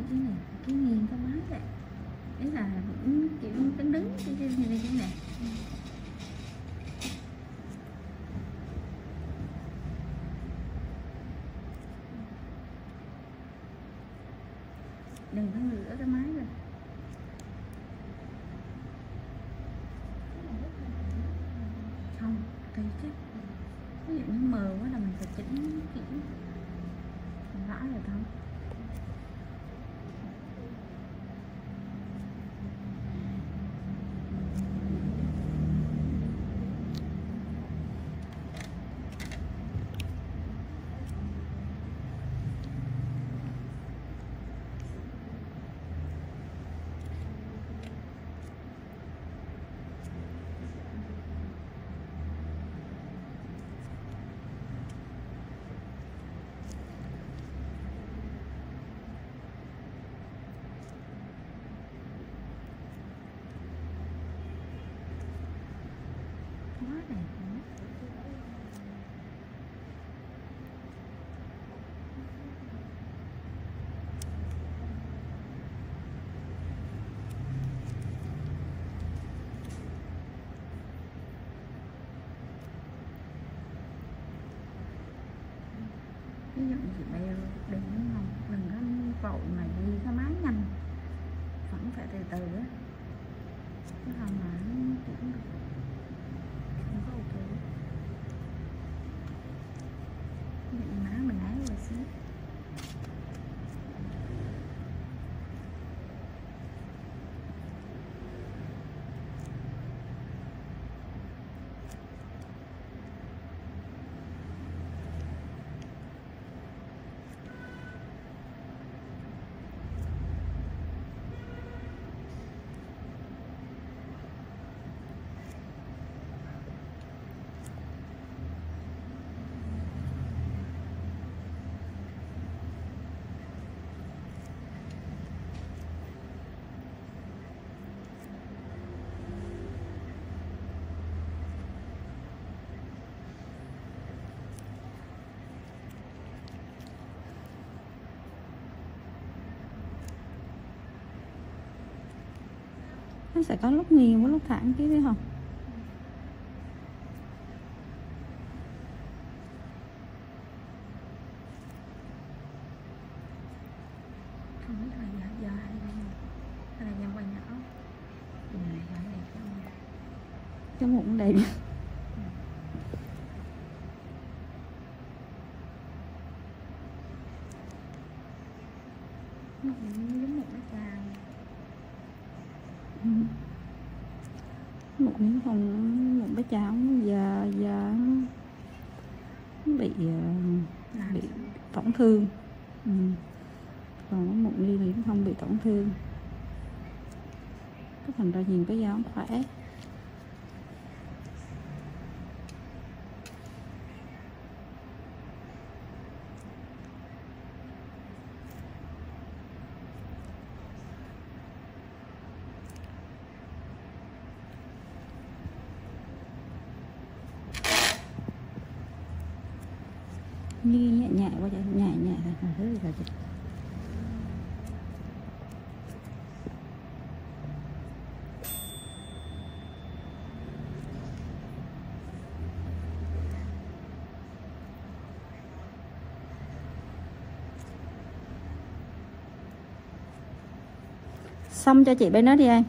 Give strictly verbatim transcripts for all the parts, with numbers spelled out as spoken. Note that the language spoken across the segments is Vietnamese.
cái này cái nghiêng cái máy vậy, đấy là vẫn kiểu đứng đứng cái cái này cái này. Đừng có rửa cái máy rồi. Không, tùy chứ. Ví dụ như mờ quá là mình phải chỉnh kỹ. Rõ rồi không? Quá đẹp nữa. Ví dụ chị bèo đừng không đừng có vội mà đi cái máy nhanh, vẫn phải từ từ á, chứ không mà nó chuyển được không có ok. Ví dụ như má mình ái rồi xíu. Nó sẽ có lúc nghiêng với lúc thẳng chứ biết không? Không biết là giờ giờ hay là hay là nhân quay nhỏ. Nhìn này phải đẹp không? Cái mụn đẹp. Mụn giống mụn nó cao. Ừ. Một miếng không, một bé cháo giờ giờ bị bị tổn thương. Ừ. Còn một ly thì không bị tổn thương, cái thành ra nhìn cái dao khỏe. Như nhẹ nhẹ qua vậy, nhẹ nhẹ là thứ là gì? Xong cho chị bên đó đi anh.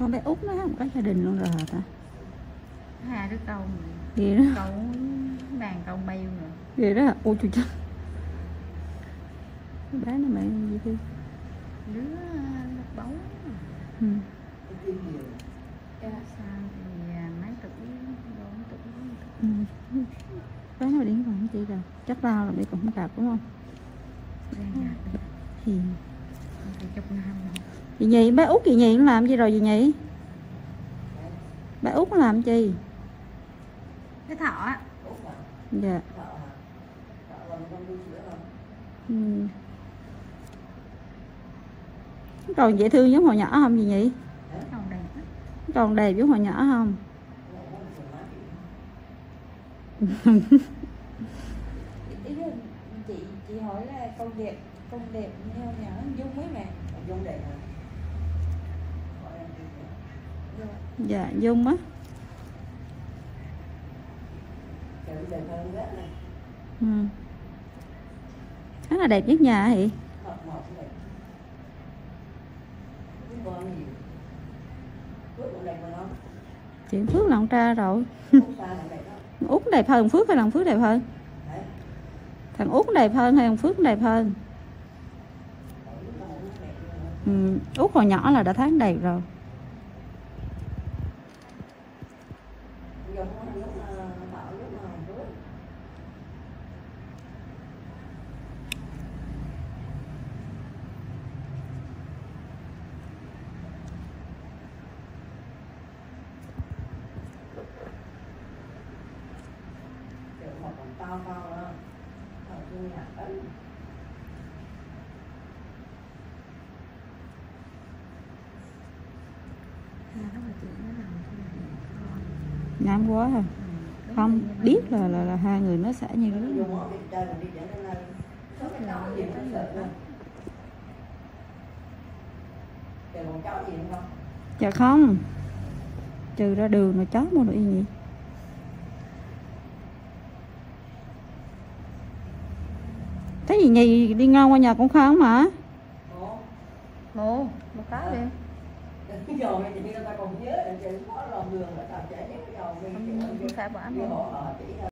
Con bé út nó không có gia đình luôn rồi hả ta? Hai đứa câu Ghê đó. câu đàn câu bao nữa. Ghê đó hả? Ôi trời trời. Bé này mẹ gì đi? Đứa lớp bóng. Ừ. Sao thì mấy tuổi bốn tuổi. Ừ. Bé nó đến còn chị rồi. Chắc lao là bị cũng không cạp đúng không? Đang gặp Thì thì chục năm rồi. chị nhị, bé út chị nhị nó làm gì rồi chị nhị? Bé út nó làm gì? Cái thọ á. Dạ. Ừ. Còn dễ thương giống hồi nhỏ không gì nhỉ? Còn đẹp á. Còn đẹp giống hồi nhỏ không? chị chị hỏi là con đẹp con đẹp như nhỏ Dung ấy mẹ. Dung đẹp hả? Dạ Dung á. Ừ. Hắn là đẹp nhất nhà hả chị? Chị Phước là con trai rồi. Út đẹp hơn Phước hay là Phước đẹp hơn? Thằng Út đẹp hơn hay thằng Phước đẹp hơn? Ừ. Út hồi nhỏ là đã thấy đẹp rồi. To to đó. Ở chung nhà tới. Ngán quá à. Không biết là là là hai người nó sẽ như thế. Dạ không. Trừ ra đường mà chó mua được gì. Cái gì nhì đi ngon qua nhà con Khoa không hả? Mù, một cái đi. Rồi thì người ta còn nhớ là chị có lòng đường là tao trẻ nhớ rồi. Không phải bỏ mù.